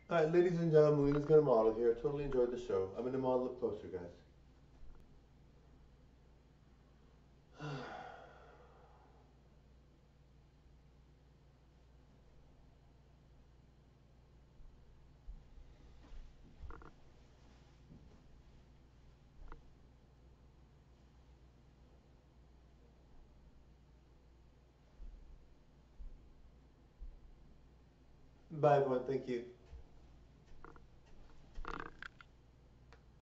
Alright, ladies and gentlemen, Lena's gonna model here. Totally enjoyed the show. I'm gonna model up closer, guys. Bye, everyone. Thank you.